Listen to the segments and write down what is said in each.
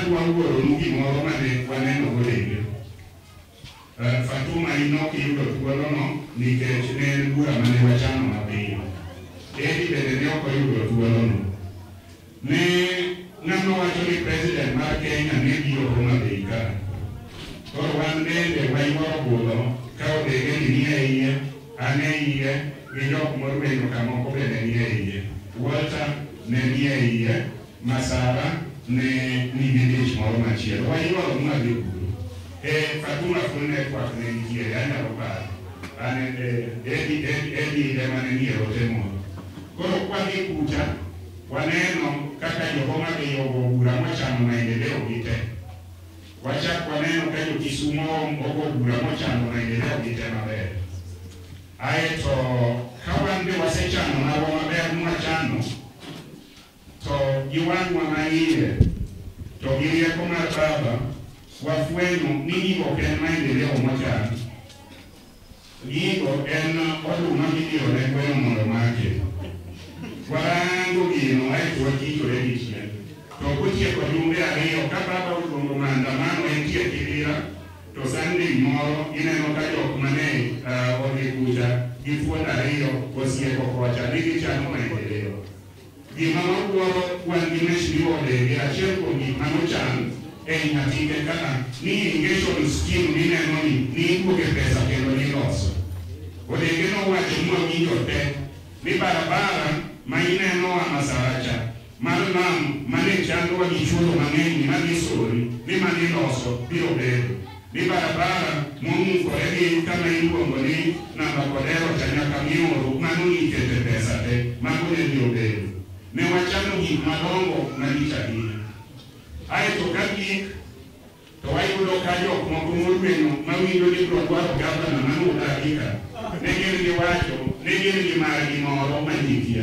adwa wuoro gimoro mane waneno golenge. Fatuma inok yudo thuolono nikech ne en bura mane wachano mapiyo. Edi bende ne ok oyudo thuolono. Ne ng'ama wacho ni president mar Kenya ne biro Homabay ka. Koro wan bende wayuoro budho ka odege ni nie iye, an e iye, gi jok morwendo kamoko bende nie iye. Walter ne nie iye, Masara ne nigi dich moro machielo. Wayuoro madhi buru. Fatuma full network ne nitiere, anyalo paro. An Edi ema ne nie ote moro. Koro kwadhi kucha, waneno kaka jo Homabay ogo bura mochano maendeleo gite. Wachak waneno ka jo Kisumu ogo bura mochano maendeleo gite maber. Aeto ka wan be wasechano mago maber mwachano, to gi wang'wa maiye, to gi rieko mar Baba, wafwenyo ni gigo ok en maendeleo mochano. Gigo en oduma midhiore gweno mondo make. Warango gino aeto wakikore gi chien. To kotieko jumbe ariyo ka Baba oluongo maandamano entie Kibira, to Sunday moro ineno ka jok mane odhi kucha gi thuond ariyo osieko kocha ni gichano maendeleo. Gima wawuoro wan gi national odege, achiel kuom gik manochan ei nyatike kaka ni irrigation scheme nineno ni iduoge pesa kendo niloso. Odege nowacho mwawinjo te ni barabara ma ineno wa Masaracha mar Lamu mane chandwa gi chulo mang'eny madhi Sori ni maniloso biro bedo. Ni barabara momukore gi kama iluongo ni namba Kodero cha nyaka Mioro mano nikete pesa te mago ne biro bedo. Ne wachano gik madongo malich ahinya. Aeto ka gik to wayudo ka jok moko morweno mawinjo ni biro dwaro gavana manodagi ka. Ne gin giwacho, ne gin gi margi moro manyikia.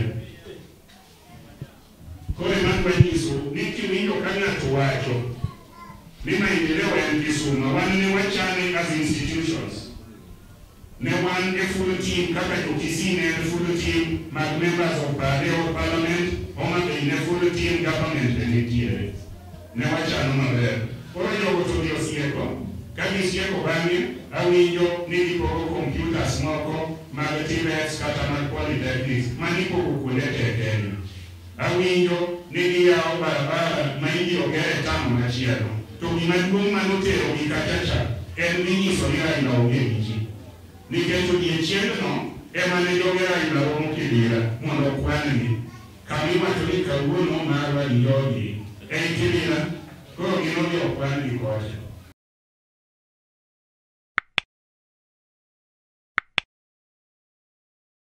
Koro ema kwanyiso ni kiwinjo ka ng'ato wacho ni maendeleo en Kisumu, wan ne wachane as institutions. Ne wan a full team kaka jo Kisii ne en full team mag members of parliament, Homabay ne full team government ne nitiere. Ne wachano maber. Koro jogo to gi osieko. Ka gisieko bang'e, awinjo ni gipogo computers moko mag TVETs kata mag polytechnics manipogo kuonde te Kenya. Awinjo ni giyawo barabara ma ibiro ger e tamu machielo. To gima duong' manotero gi kachacha en ni nyiso ni Raila onge gi ji. Nikech odiechieng'no ema ne joge Raila romo Kibira mondo okwan-gi. Kamiwacho ni kawuono marwa gi jogi ei Kibira, koro gin odhi okwan-gi kocha.